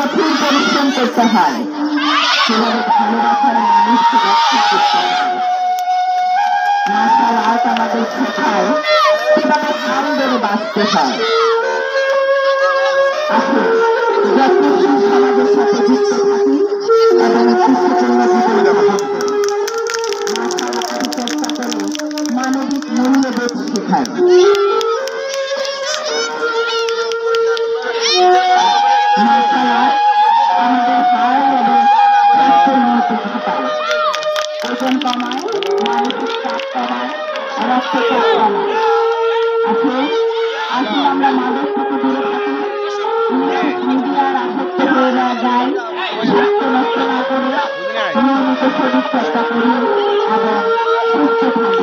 প্রচুর পরিশ্রম করতে হয়, সেভাবে ভালোবাসার মানুষকে রক্ষা করতে হয়। মার্শাল আর্ট আমাদের শেখায় কিভাবে হাল ধরে বাঁচতে হয়। আসুন যত্নশীল সমাজের সাথে যুক্ত থাকি এবং কৃষিপূর্ণ জীবন যাপন করি। মার্শাল আর্ট চর্চা করে মানবিক মূল্যবোধ শেখায়। মার্শাল আর্ট আমাদের হাড় এবং স্বাস্থ্যের উন্নতি ঘটায়, ওজন কমায়, মানসিক চাপ কমায়, রক্তচাপ কমায়। আসুন আমরা মাদক থেকে দূরে থাকি, মিডিয়ার আসক্ত হয়ে না যাই, স্বাস্থ্য নষ্ট না করে নিয়মিত শরীর চর্চা করি এবং সুস্থ থাকি।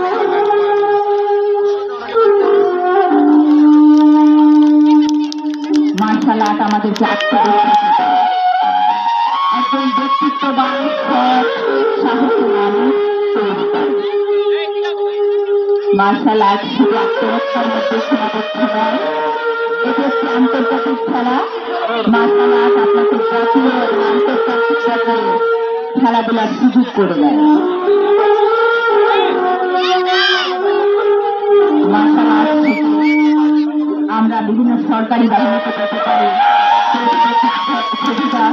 মার্শাল আর্ট আমাদেরকে আত্মবিশ্বাসী করে, একজন ব্যক্তিত্ববান সৎ সাহসী মানুষ তৈরি করে। মার্শাল আর্ট শুধু আত্মরক্ষার মধ্যে সীমাবদ্ধ নয়, এটি একটি আন্তর্জাতিক খেলা। মার্শাল আর্ট আপনাকে জাতীয় এবং আন্তর্জাতিক পর্যায়ে খেলাধুলার সুযোগ করে দেয়। মার্শাল আর্ট থেকে আমরা বিভিন্ন সরকারি বাহিনীতে পেতে পারি সুবিধা।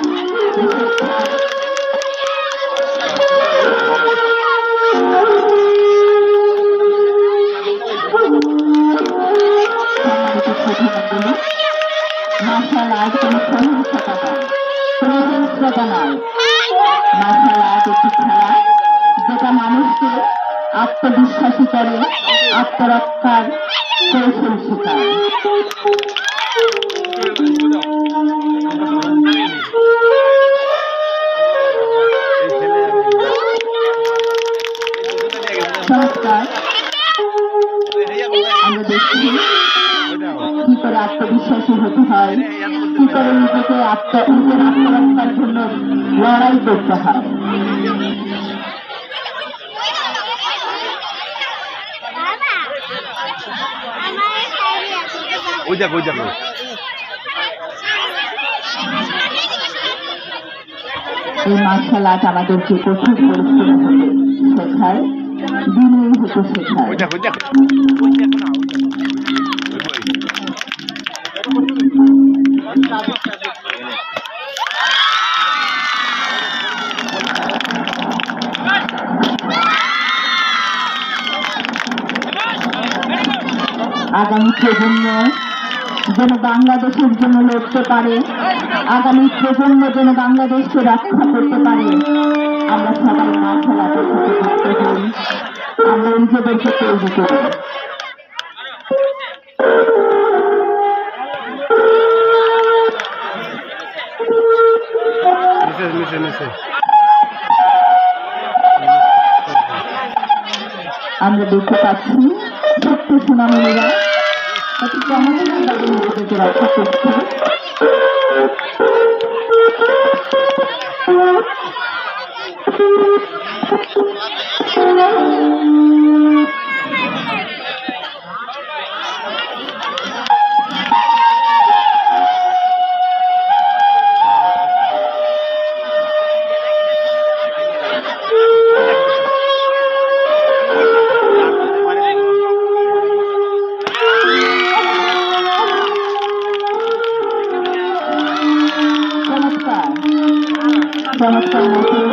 মার্শাল আর্ট কোনো সহিংসতা নয়, কোনো হিংস্রতা নয়। মার্শাল আর্ট একটি খেলা যেটা মানুষকে আত্মবিশ্বাসী করে, আত্মরক্ষার কৌশল শেখায়। চমৎকার আমরা দেখছি কি করে আত্মবিশ্বাসী হতে হয়, কি করে নিজেকে নিজের আত্মরক্ষার জন্য লড়াই করতে হয়। এই মার্শাল আর্ট আমাদেরকে কঠোর পরিশ্রম হতে শেখায়, বিনয়ী হতে শেখায়। আগামী প্রজন্ম যেন বাংলাদেশের জন্য লড়তে পারে, আগামী প্রজন্ম যেন বাংলাদেশকে রক্ষা করতে পারে, আমরা সবাই মার্শাল আর্টের সাথে যুক্ত হই, আমরা নিজেদেরকে তৈরি করি। আমরা দেখতে পাচ্ছি ছোট্ট সোনামণিরা অতি চমৎকারভাবে নিজেদেরকে রক্ষা করছে। চমৎকার নতুন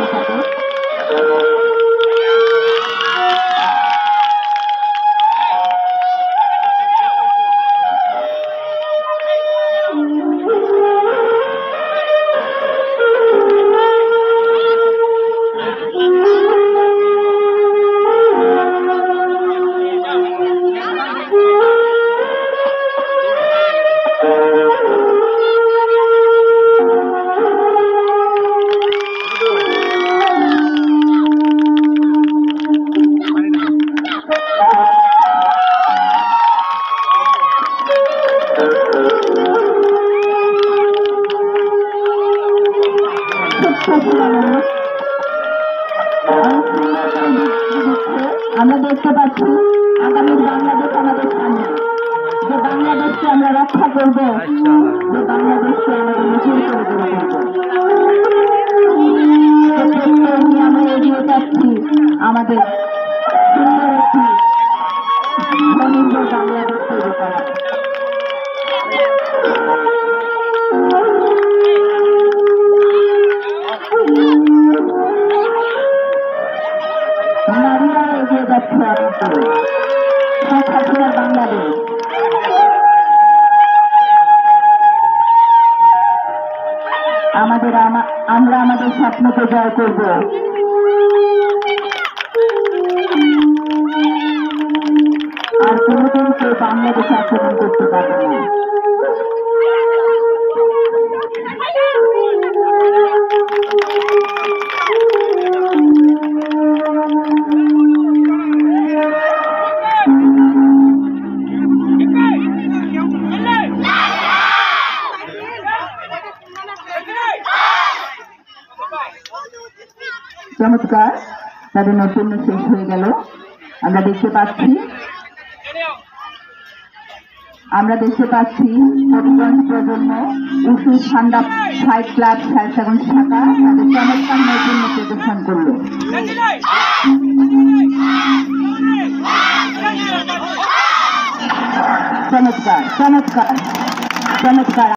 আমরা দেখতে পাচ্ছি আগামী বাংলাদেশ আমাদের সামনে, যে বাংলাদেশ বাংলাদেশকে আমরা রক্ষা করবো, যে বাংলাদেশকে আমাদের নতুন করে গড়ে তুলবো। আমরা এগিয়ে যাচ্ছি আমাদের সুন্দর একটি স্বনির্ভর বাংলাদেশ তৈরি করা। নারীরা এগিয়ে যাচ্ছে স্বাধীন বাংলাদেশ। আমরা আমাদের স্বপ্নকে জয় করব। আর কোনোদিন কেউ বাংলাদেশে আক্রমণ করতে পারবে না। চমৎকার, তাদের নৈপুণ্য শেষ হয়ে গেল। আমরা দেখতে পাচ্ছি হবিগঞ্জ প্রজন্ম উঁচু ঠান্ডা ফাইট ক্লাব শাখা তাদের চমৎকার নৈপুণ্য প্রদর্শন করল। চমৎকার চমৎকার চমৎকার।